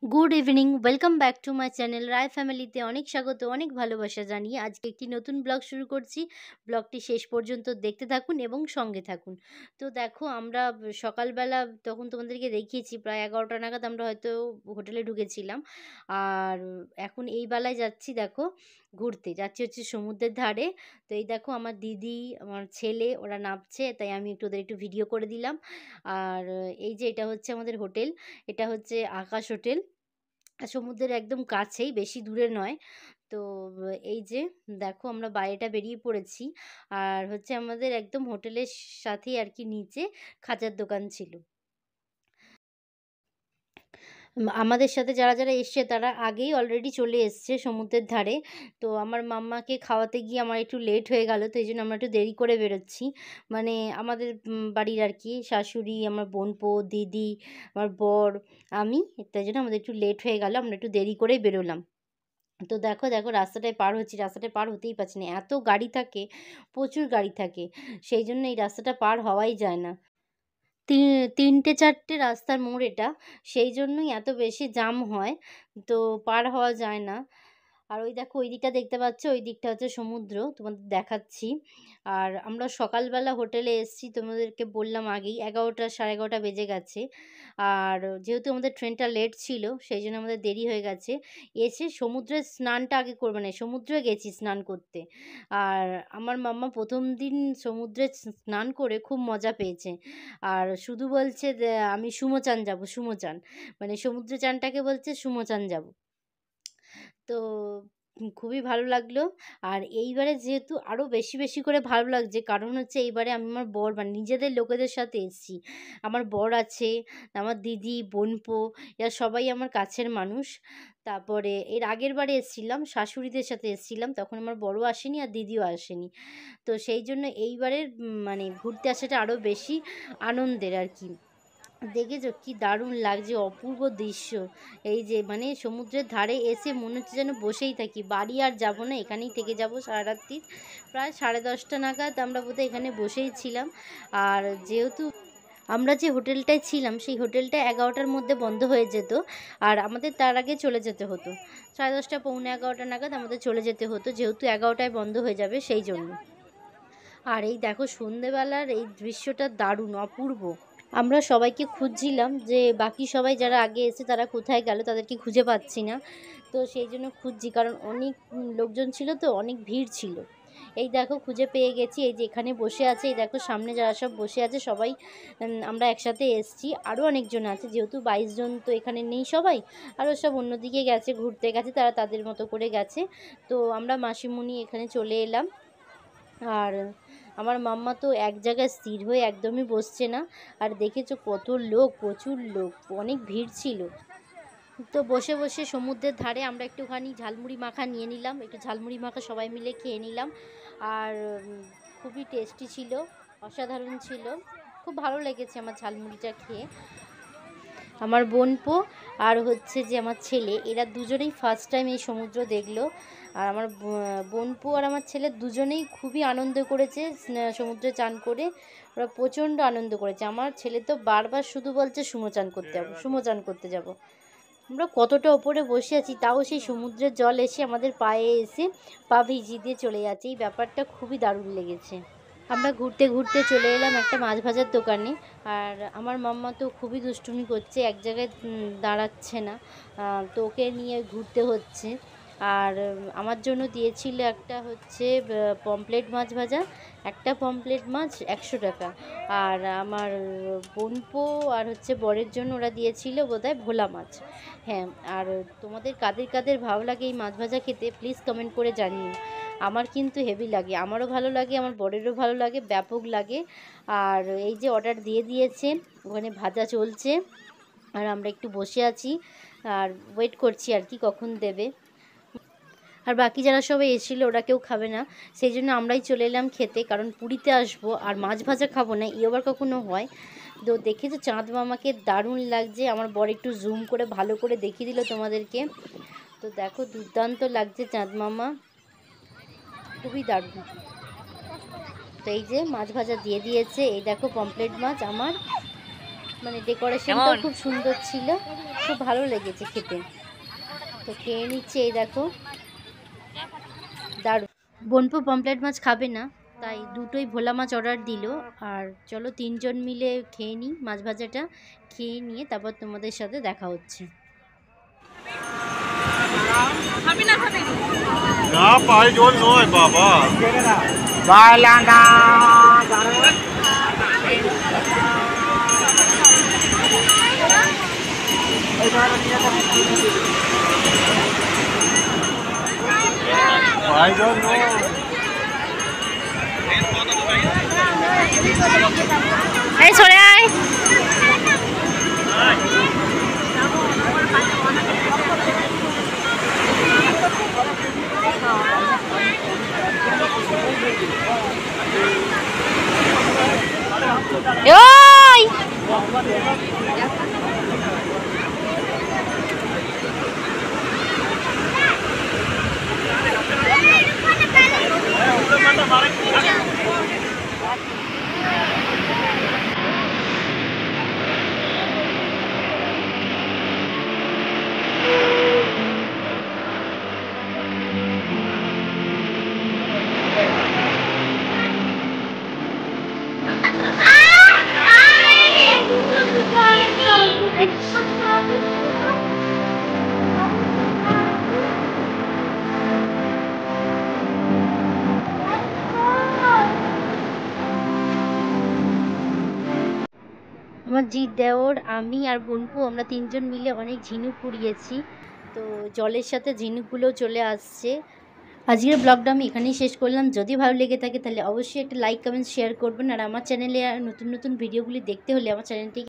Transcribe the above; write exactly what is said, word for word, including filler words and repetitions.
Good evening, welcome back to my channel Roy ফ্যামিলিতে অনেক স্বাগত, অনেক ভালোবাসা জানিয়ে আজকে একটি নতুন ব্লগ শুরু করছি। ব্লগটি শেষ পর্যন্ত দেখতে থাকুন এবং সঙ্গে থাকুন। তো দেখো, আমরা সকালবেলা তখন তোমাদেরকে দেখিয়েছি প্রায় এগারোটা নাগাদ আমরা হয়তো হোটেলে ঢুকেছিলাম। আর এখন এই বেলায় যাচ্ছি, দেখো ঘুরতে যাচ্ছি হচ্ছে সমুদ্রের ধারে। তো এই দেখো আমার দিদি, আমার ছেলে ওরা নামছে, তাই আমি একটু ওদের একটু ভিডিও করে দিলাম। আর এই যে এটা হচ্ছে আমাদের হোটেল, এটা হচ্ছে আকাশ হোটেল। সমুদ্রের একদম কাছেই, বেশি দূরে নয়। তো এই যে দেখো আমরা বাইরেটা বেরিয়ে পড়েছি। আর হচ্ছে আমাদের একদম হোটেলের সাথেই আর কি নিচে খাজার দোকান ছিল। উম, আমাদের সাথে যারা যারা এসছে তারা আগেই অলরেডি চলে এসছে সমুদ্রের ধারে। তো আমার মাম্মাকে খাওয়াতে গিয়ে আমার একটু লেট হয়ে গেল, তো এই জন্য আমরা একটু দেরি করে বেরোচ্ছি। মানে আমাদের উম, বাড়ির আর কি শাশুড়ি, আমার বোনপো, দিদি, আমার বর, আমি, তাই জন্য আমাদের একটু লেট হয়ে গেল, আমরা একটু দেরি করেই বেরোলাম। তো দেখো দেখো রাস্তাটায় পার হচ্ছি, রাস্তাটায় পার হতেই পারছি না, এত গাড়ি থাকে, প্রচুর গাড়ি থাকে। সেই জন্য এই রাস্তাটা পার হওয়াই যায় না। তিন তিনটে চারটে রাস্তার মোড় এটা, সেই জন্যই এত বেশি জ্যাম হয়। তো পার হওয়া যায় না। আর ওই দেখো ওই দিকটা দেখতে পাচ্ছ, ওই দিকটা হচ্ছে সমুদ্র, তোমাদের দেখাচ্ছি। আর আমরা সকালবেলা হোটেলে এসেছি, তোমাদেরকে বললাম আগেই, এগারোটা সাড়ে এগারোটা বেজে গেছে। আর যেহেতু আমাদের ট্রেনটা লেট ছিল সেই জন্য আমাদের দেরি হয়ে গেছে। এসে সমুদ্রের স্নানটা আগে করবে না, সমুদ্রে গেছি স্নান করতে। আর আমার মাম্মা প্রথম দিন সমুদ্রে স্নান করে খুব মজা পেয়েছে। আর শুধু বলছে যে আমি সুমোচান যাব, সুমোচান, মানে সমুদ্র চানটাকে বলছে সুমোচান যাব। তো উম খুবই ভালো লাগলো। আর এইবারে যেহেতু আরও বেশি বেশি করে ভালো লাগছে, কারণ হচ্ছে এইবারে আমি আমার বর মানে নিজেদের লোকেদের সাথে এসেছি। আমার বর আছে, আমার দিদি, বোনপো, এরা সবাই আমার কাছের মানুষ। তারপরে এর আগের বারে এসেছিলাম শাশুড়িদের সাথে এসেছিলাম, তখন আমার বড়ও আসেনি আর দিদিও আসেনি। তো সেই জন্য এইবারের উম, মানে ঘুরতে আসাটা আরও বেশি আনন্দের আর কি। দেখেছো কি দারুণ লাগছে, অপূর্ব দৃশ্য। এই যে মানে সমুদ্রের ধারে এসে মনে হচ্ছে যেন বসেই থাকি, বাড়ি আর যাব না, এখানেই থেকে যাব সারা রাত্রি। প্রায় সাড়ে দশটা নাগাদ আমরা বোধহয় এখানে বসেই ছিলাম। আর যেহেতু আমরা যে হোটেলটায় ছিলাম সেই হোটেলটা এগারোটার মধ্যে বন্ধ হয়ে যেত, আর আমাদের তার আগে চলে যেতে হতো। সাড়ে দশটা পৌনে এগারোটা নাগাদ আমাদের চলে যেতে হতো, যেহেতু এগারোটায় বন্ধ হয়ে যাবে সেই জন্য। আর এই দেখো সন্ধেবেলার এই দৃশ্যটা দারুণ, অপূর্ব। আমরা সবাইকে খুঁজছিলাম যে বাকি সবাই যারা আগে এসে তারা কোথায় গেল, তাদেরকে খুঁজে পাচ্ছি না। তো সেই জন্য খুঁজছি, কারণ অনেক উম, লোকজন ছিল, তো অনেক ভিড় ছিল। এই দেখো খুঁজে পেয়ে গেছি, এই যে এখানে বসে আছে, এই দেখো সামনে যারা সব বসে আছে সবাই উম, আমরা একসাথে এসছি। আরও অনেকজন আছে, যেহেতু বাইশ জন তো এখানে নেই সবাই, আরও সব অন্যদিকে গেছে, ঘুরতে গেছে, তারা তাদের মতো করে গেছে। তো আমরা মাসিমণি এখানে চলে এলাম। আর আমার মাম্মা তো এক জায়গায় স্থির হয়ে একদমই বসছে না। আর দেখেছো কত লোক, প্রচুর লোক, অনেক ভিড় ছিল। তো বসে বসে সমুদ্রের ধারে আমরা একটুখানি ঝালমুড়ি মাখা নিয়ে নিলাম, একটু ঝালমুড়ি মাখা সবাই মিলে খেয়ে নিলাম। আর উম, খুবই টেস্টি ছিল, অসাধারণ ছিল। খুব ভালো লেগেছে আমার ঝালমুড়িটা খেয়ে। আমার বোনপো আর হচ্ছে যে আমার ছেলে, এরা দুজনেই ফার্স্ট টাইম এই সমুদ্র দেখলো। আর আমার ব- বোনপো আর আমার ছেলে দুজনেই খুবই আনন্দ করেছে স্না- সমুদ্রে চান করে। ওরা প্রচণ্ড আনন্দ করেছে। আমার ছেলে তো বারবার শুধু বলছে সুমো চান করতে যাবো, সুমো চান করতে যাব। আমরা কতটা ওপরে বসে আছি, তাও সেই সমুদ্রের জল এসে আমাদের পায়ে এসে পা ভিজিয়ে দিয়ে চলে যাচ্ছে, এই ব্যাপারটা খুবই দারুণ লেগেছে। আমরা ঘুরতে ঘুরতে চলে এলাম একটা মাছ ভাজার দোকানে। আর আমার মাম্মা তো খুবই দুষ্টুমি করছে, এক জায়গায় উম, দাঁড়াচ্ছে না। আহ, তো ওকে নিয়ে ঘুরতে হচ্ছে। আর উম, আমার জন্য দিয়েছিল একটা হচ্ছে আহ, পমপ্লেট মাছ ভাজা, একটা পমপ্লেট মাছ একশো টাকা। আর আমার বোনপো আর হচ্ছে বরের জন্য ওরা দিয়েছিল বোধহয় ভোলা মাছ। হ্যাঁ। আর তোমাদের কাদের কাদের ভালো লাগে এই মাছ ভাজা খেতে, প্লিজ কমেন্ট করে জানিও। আমার কিন্তু হেভি লাগে, আমারও ভালো লাগে, আমার বরেরও ভালো লাগে, ব্যাপক লাগে। আর এই যে অর্ডার দিয়ে দিয়েছে, ওখানে ভাজা চলছে, আর আমরা একটু বসে আছি আর ওয়েট করছি আর কি কখন দেবে। আর বাকি যারা সবাই এসেছিলো ওরা কেউ খাবে না, সেই জন্য আমরাই চলে এলাম খেতে, কারণ পুরীতে আসবো আর মাছ ভাজা খাবো না, ই আবার কখনো হয়। তো দেখেছো চাঁদ মামাকে দারুণ লাগছে, আমার বর একটু জুম করে ভালো করে দেখিয়ে দিল তোমাদেরকে। তো দেখো দুর্দান্ত লাগছে চাঁদ মামা, খুবই দারুণ। তো এই যে মাছ ভাজা দিয়ে দিয়েছে, এই দেখো পমপ্লেট মাছ আমার। মানে ডেকোরেশনটাও খুব সুন্দর ছিল, খুব ভালো লেগেছে খেতে। তো খেয়ে নিচ্ছে, এই দেখো দারুণ। বোনপো পমপ্লেট মাছ খাবে না, তাই দুটোই ভোলা মাছ অর্ডার দিল। আর চলো তিনজন মিলে খেয়ে নিই মাছ ভাজাটা, খেয়ে নিয়ে তারপর তোমাদের সাথে দেখা হচ্ছে। না পাই জল নয় বাবা। পাই জল নয়। এই সরে আয়। ওই আমার জি দেওর, আমি আর বোনপু আমরা তিনজন মিলে অনেক ঝিনুক কুড়িয়েছি। তো জলের সাথে ঝিনুকগুলোও চলে আসছে। আজকের ব্লগটা আমি এখানেই শেষ করলাম। যদি ভালো লেগে থাকে তাহলে অবশ্যই একটা লাইক কমেন্ট শেয়ার করবেন। আর আমার চ্যানেলে নতুন নতুন ভিডিওগুলি দেখতে হলে আমার চ্যানেলটি